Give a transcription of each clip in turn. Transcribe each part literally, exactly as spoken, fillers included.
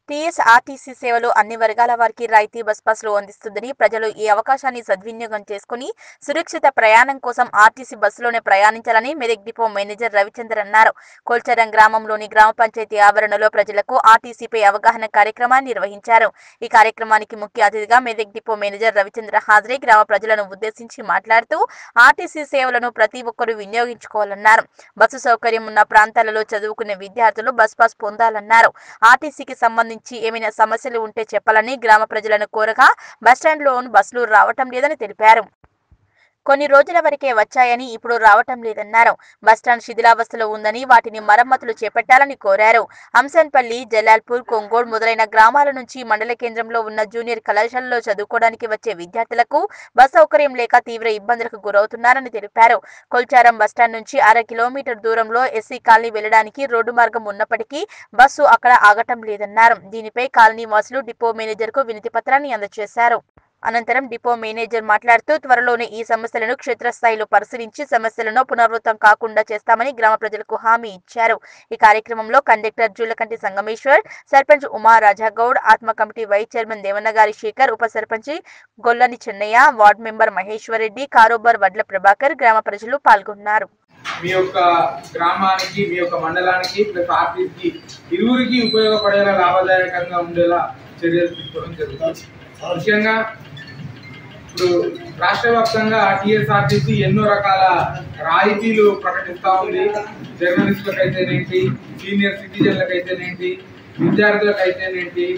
TS RTC సేవలు అన్ని వర్గాల వారికి రాయితీ బస్ పాస్లు అందిస్తుందని ప్రజలు ఈ అవకాశాన్ని సద్వినియోగం చేసుకుని సురక్షిత ప్రయాణం కోసం ఆర్టీసీ బస్సులోనే ప్రయాణించాలని మెదక్ డిపో మేనేజర్ రవిచంద్ర అన్నారు. కొల్చారం గ్రామంలోని గ్రామ పంచాయతీ ఆవరణలో ప్రజలకు ఆర్టీసీపై అవగాహన కార్యక్రమాన్ని నిర్వహించారు. ఈ కార్యక్రమానికి ముఖ్య అతిథిగా మెదక్ డిపో మేనేజర్ రవిచంద్ర హాజరై గ్రామ ప్రజలను ఉద్దేశించి మాట్లాడుతూ ఆర్టీసీ సేవలను ప్రతి ఒక్కరూ వినియోగించుకోవాలన్నారు. బస్సు సౌకర్యం ఉన్న ప్రాంతాలలో చదువుకునే విద్యార్థులు బస్ పాస్ పొందాలన్నారు. ఆర్టీసీకి సంబంధించి ఏమైనా సమస్యలు ఉంటే చెప్పాలని గ్రామ ప్రజలను కోరగా బస్టాండ్లో బస్సులు రావటం లేదని తెలిపారు. కొన్ని రోజుల వరకే వచ్చాయని ఇప్పుడు రావటం లేదన్నారు. బస్టాండ్ శిథిలావస్థలో ఉందని వాటిని మరమ్మతులు చేపట్టాలని కోరారు. హంసన్పల్లి, జలాల్పూర్, కొంగోడ్ మొదలైన గ్రామాల నుంచి మండల కేంద్రంలో ఉన్న జూనియర్ కళాశాలలో చదువుకోవడానికి వచ్చే విద్యార్థులకు బస్ సౌకర్యం లేక తీవ్ర ఇబ్బందులకు గురవుతున్నారని తెలిపారు. కొల్చారం బస్టాండ్ నుంచి అర కిలోమీటర్ దూరంలో ఎస్సీ కాలనీ వెళ్లడానికి రోడ్డు మార్గం ఉన్నప్పటికీ బస్సు అక్కడ ఆగటం లేదన్నారు. దీనిపై కాలనీ వాసులు డిపో మేనేజర్ కు వినతి పత్రాన్ని అందజేశారు. అనంతరం డిపో మేనేజర్ మాట్లాడుతూ త్వరలోనే ఈ సమస్యలను క్షేత్రస్థాయిలో పరిశీలించి సమస్యలను పునరావృతం కాకుండా చేస్తామని గ్రామ ప్రజలకు హామీ ఇచ్చారు. ఈ కార్యక్రమంలో conductor Julakanti Sangameshwar, sarpanch Uma Rajagoud, ATMA committee vice chairman Devannagari Shekar, ఉప సర్పంచ్ గొల్లని చెన్నయ్య, వార్డు మెంబర్ మహేశ్వర్ రెడ్డి, కారోబార్ వడ్ల ప్రభాకర్, గ్రామ ప్రజలు పాల్గొన్నారు. మీ యొక్క గ్రామానికి, మీ యొక్క మండలానికి ప్లస్ ఆర్టీసీకి ఇరువురికి ఉపయోగపడేలా లాభదాయకంగా ఉండేలా చర్యలు తీసుకోవడం జరుగుతుంది. ముఖ్యంగా ఇప్పుడు రాష్ట్ర వ్యాప్తంగా టీఎస్ఆర్టీసీ ఎన్నో రకాల రాయితీలు ప్రకటిస్తూ ఉంది. జర్నలిస్టులకు అయితేనేంటి, సీనియర్ సిటిజన్లకు అయితేనేంటి, విద్యార్థులకు అయితేనేంటి,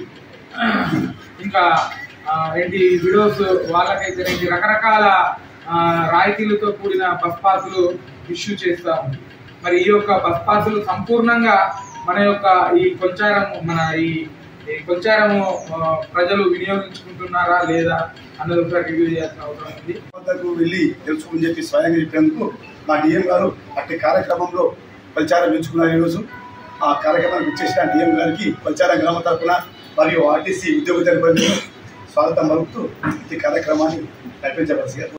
ఇంకా ఏంటి విడోస్ వాళ్ళకైతేనేంటి రకరకాల రాయితీలతో కూడిన బస్ పాసులు ఇష్యూ చేస్తూ ఉంది. మరి ఈ యొక్క బస్ పాసులు సంపూర్ణంగా మన యొక్క ఈ కొంచారం మన ఈ కొంచారము ప్రజలు వినియోగించుకుంటున్నారా లేదా అన్నది ఒకసారి రివ్యూ చేయాల్సిన అవసరం ఉంది. వద్దకు వెళ్ళి తెలుసుకుని చెప్పి స్వయంగా చెప్పేందుకు మా డిఎం గారు అట్టి కార్యక్రమంలో ప్రచారం ఎంచుకున్నారు. ఈరోజు ఆ కార్యక్రమానికి వచ్చేసిన డిఎం గారికి ప్రచారం గ్రామ తరఫున మరియు ఆర్టీసీ ఉద్యోగ తరఫున స్వాగతం పలుకుతూ ఈ కార్యక్రమాన్ని నడిపించవలసి